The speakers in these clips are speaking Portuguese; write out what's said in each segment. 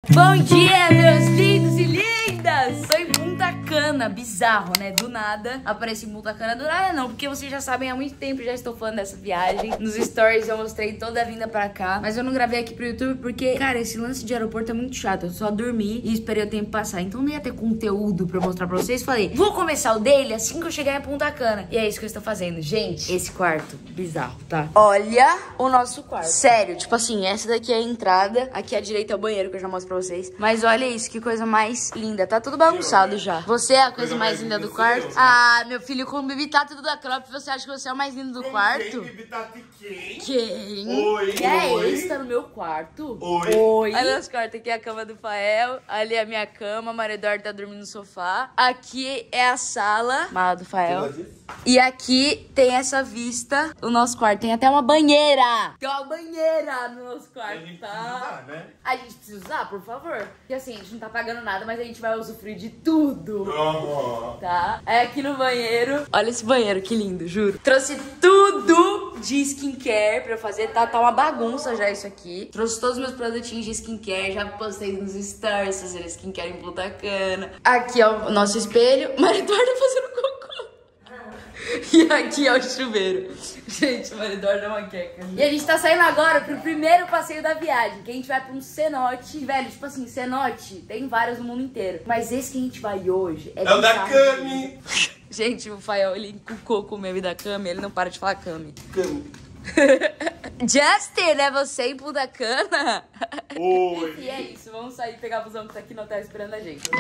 Bom dia, meus lindos e lindas! Tô em Punta Cana, bizarro, né? Do nada, apareci em Punta Cana, do nada não, porque vocês já sabem, há muito tempo já estou falando dessa viagem. Nos stories eu mostrei toda a vinda pra cá, mas eu não gravei aqui pro YouTube porque, cara, esse lance de aeroporto é muito chato. Eu só dormi e esperei o tempo passar, então não ia ter conteúdo pra mostrar pra vocês. Falei, vou começar o daily assim que eu chegar em Punta Cana. E é isso que eu estou fazendo. Gente, esse quarto, bizarro, tá? Olha o nosso quarto. Sério, tipo assim, essa daqui é a entrada, aqui à direita é o banheiro que eu já mostro pra vocês. Mas olha isso, que coisa mais linda. Tá tudo bagunçado já. Você é a coisa mais linda do quarto? Ah, meu filho, com o Bibi tá tudo da Crop, você acha que você é o mais lindo do quarto? Bibi tá de quem? Quem? Oi, Que é oi. esse? Tá no meu quarto? Oi. Oi. Olha os quartos, aqui é a cama do Fael, ali é a minha cama, a Maria Eduarda tá dormindo no sofá. Aqui é a sala, mala do Fael. E aqui tem essa vista, o nosso quarto. Tem até uma banheira. Tem uma banheira no nosso quarto, tá? Né? A gente precisa usar, por favor. Porque assim, a gente não tá pagando nada, mas a gente vai usufruir de tudo. Tá? Aí aqui no banheiro, olha esse banheiro, que lindo, juro. Trouxe tudo de skincare pra eu fazer, tá uma bagunça já isso aqui. Trouxe todos os meus produtinhos de skincare, já postei nos stories fazendo skincare em Punta Cana. Aqui é o nosso espelho, Maria Eduarda fazendo cocô. E aqui é o chuveiro. Gente, o Maria Eduarda é uma queca. E a gente tá saindo agora pro primeiro passeio da viagem, que a gente vai pra um cenote. Velho, tipo assim, cenote tem vários no mundo inteiro, mas esse que a gente vai hoje é o da Cami. Gente, o Fael, ele encucou com o meme da Cami, ele não para de falar Cami. Cami. Justin, é você em Punta Cana? Oi. E é isso, vamos sair e pegar o busão que tá aqui no hotel esperando a gente.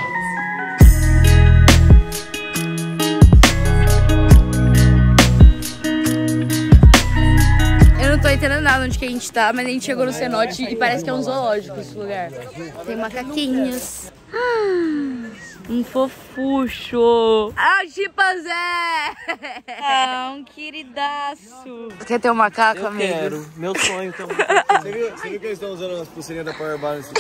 Eu não tô entendendo nada onde que a gente tá, mas a gente chegou no cenote e parece que é um zoológico esse lugar. Tem macaquinhos. Um fofucho. Ah, o chimpanzé! Ah, um queridaço. Quer ter um macaco, amigo? Eu quero. Meu sonho também. Você viu que eles estão usando as pulseirinhas da Power Balance?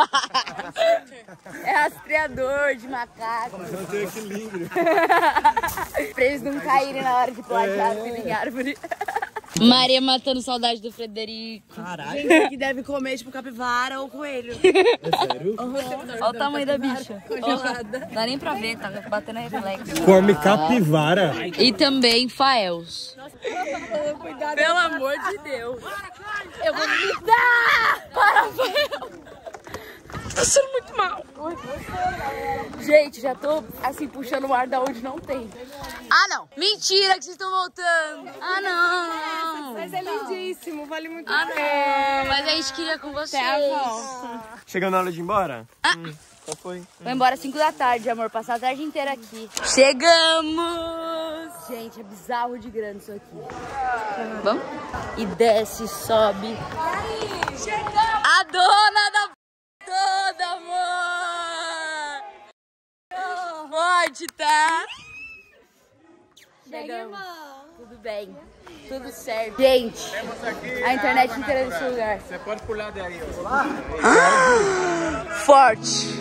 É rastreador de macaco. Não tem equilíbrio. Pra eles não caírem na hora de pular de árvore em árvore. Maria matando saudade do Frederico. Caralho. Gente que deve comer tipo capivara ou coelho. É sério? Olha o tamanho da bicha. Congelada. Dá nem pra ver, tá batendo reflexo. Come capivara. E também faels. Cuidado. Pelo amor de Deus. Eu vou me dar! Para, Fael! Tá sendo muito mal. Gente, já tô assim puxando o ar da onde não tem. Ah, não! Mentira que vocês estão voltando! Ah, não! Mas é lindíssimo, vale muito Ah, a não! pena. Mas a gente queria com vocês. Até a volta. Chegando na hora de ir embora? Só foi. Vou embora às 5 da tarde, amor. Passar a tarde inteira aqui. Chegamos! Gente, é bizarro de grande isso aqui. Vamos? E desce, sobe. E aí? Chegamos! A dona da toda, amor! Forte, tá? Chegamos. Tudo bem. Tudo certo. Gente, a internet inteira nesse lugar. Você pode pular daí. Forte.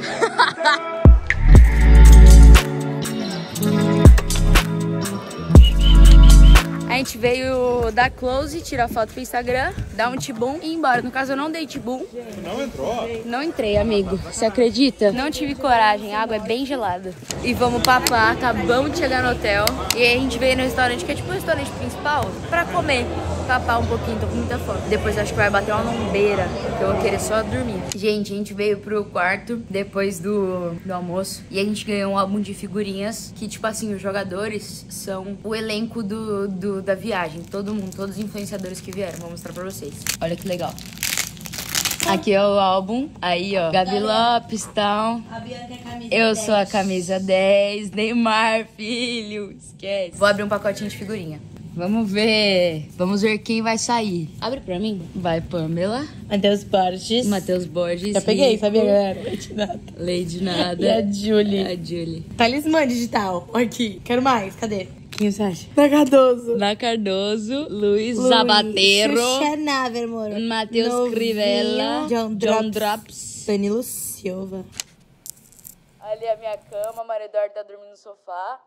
A gente veio dar close, tirar foto pro Instagram, dar um tibum e ir embora. No caso, eu não dei tibum. Não entrou? Não entrei, amigo. Você acredita? Não tive coragem. A água é bem gelada. E vamos papar. Acabamos de chegar no hotel. E aí a gente veio no restaurante, que é tipo o restaurante principal, pra comer. Papar um pouquinho, tô com muita fome. Depois acho que vai bater uma lombeira, que eu vou querer só dormir. Gente, a gente veio pro quarto depois do almoço. E a gente ganhou um álbum de figurinhas que, tipo assim, os jogadores são o elenco da viagem. Todo mundo, todos os influenciadores que vieram. Vou mostrar pra vocês. Olha que legal. Aqui é o álbum. Aí, ó. Gabi Lopes, tal. A Bianca é a camisa Eu 10. sou a camisa 10. Neymar, filho. Esquece. Vou abrir um pacotinho de figurinha. Vamos ver. Vamos ver quem vai sair. Abre pra mim. Vai, Pamela. Matheus Borges. Matheus Borges. Já peguei, Rico, sabia, galera? Lady Nada. Lady Nada. E a Julie. A Julie. Talismã digital. Aqui. Quero mais. Cadê? Quem você acha? Da Cardoso. Na Cardoso. Luiz Zabatero. Xuxa Vermoro. Matheus Novinho, Crivella. John John Drops. Danilo Silva. Ali é a minha cama. A Maria Eduarda tá dormindo no sofá.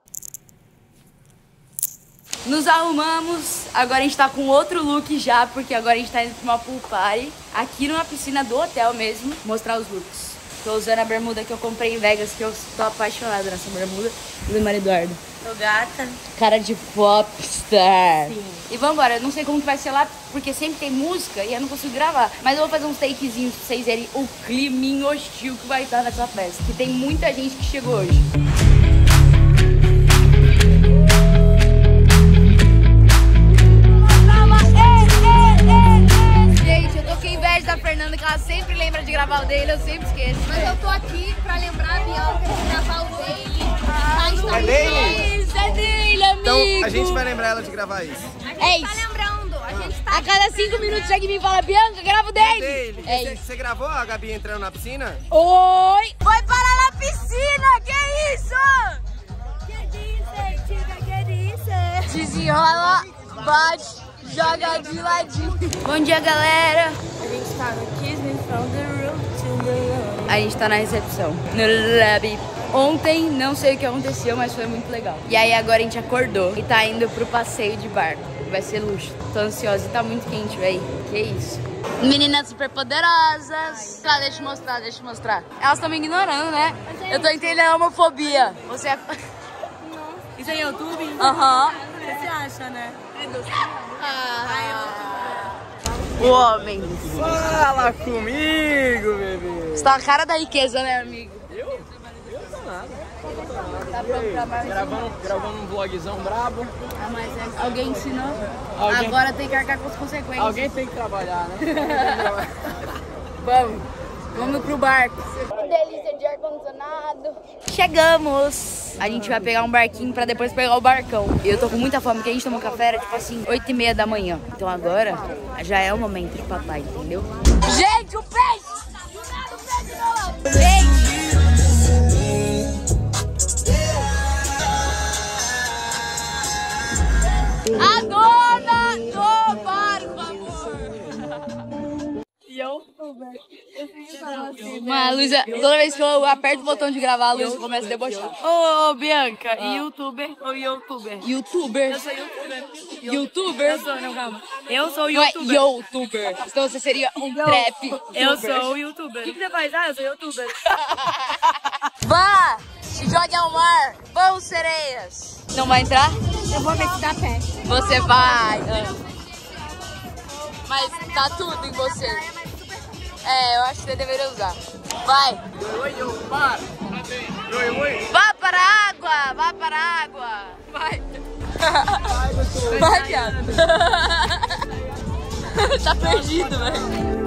Nos arrumamos, agora a gente tá com outro look já, porque agora a gente tá indo pra uma pool party, aqui numa piscina do hotel mesmo, mostrar os looks. Tô usando a bermuda que eu comprei em Vegas, que eu tô apaixonada nessa bermuda. Do Mário Eduardo. Tô gata. Cara de popstar. Sim. E vambora, eu não sei como que vai ser lá, porque sempre tem música e eu não consigo gravar. Mas eu vou fazer uns takezinhos pra vocês verem o climinho hostil que vai estar nessa festa. Que tem muita gente que chegou hoje. Gente, eu tô com inveja da Fernanda, que ela sempre lembra de gravar o dele, eu sempre esqueço. Mas eu tô aqui pra lembrar a Bianca de gravar o dele. É dele? Isso é dele, amigo. Então a gente vai lembrar ela de gravar isso. É Tá isso. lembrando? A gente tá. A cada 5 minutos chega em mim e fala, Bianca, grava o dele. Dele. É isso. Você gravou a Gabi entrando na piscina? Oi! Vai parar na piscina! Que isso? Desenrola, bate, joga de ladinho. Bom dia, galera. A gente tá no Kiss Me From The Room to the Room. A gente tá na recepção, no lobby. Ontem, não sei o que aconteceu, mas foi muito legal. E aí agora a gente acordou e tá indo pro passeio de barco. Vai ser luxo. Tô ansiosa e tá muito quente, véi. Que isso? Meninas super poderosas. Tá, deixa eu mostrar, deixa eu mostrar. Elas estão me ignorando, né? Eu tô entendendo a homofobia. Você é... Isso é YouTube? Aham. O que você acha, né? O homem. Fala comigo, bebê. Você tá a cara da riqueza, né, amigo? Eu tô nada. Tá pronto pra mais Gravando um vlogzão brabo. Ah, mas é... Alguém ensinou? Alguém- Agora tem que arcar com as consequências. Alguém tem que trabalhar, né? Vamos pro barco. Que delícia de ar-condicionado. Chegamos. A gente vai pegar um barquinho pra depois pegar o barcão. E eu tô com muita fome, porque a gente tomou café, era tipo assim, 8h30 da manhã. Então agora já é o momento de papai, entendeu? Gente, o peixe! Gente! A dona do barco, amor! E eu? Mas a Luísa, toda vez que eu aperto o botão de gravar, a Luísa começa a debochar. Ô, Bianca, youtuber ou youtuber? Youtuber? Eu sou youtuber. Youtuber? Eu sou, não, calma. Eu sou Não é youtuber. youtuber. Então você seria um trap. Eu sou youtuber. O que você faz? Ah, eu sou youtuber. Vá! Se jogue ao mar. Vamos, sereias. Não vai entrar? Eu vou ver se dá pé. Você vai. Mas tá tudo em você. É, eu acho que você deveria usar. Vai. Vá para a água. Vá para a água. Vai. Vai, viado. Tá perdido, velho.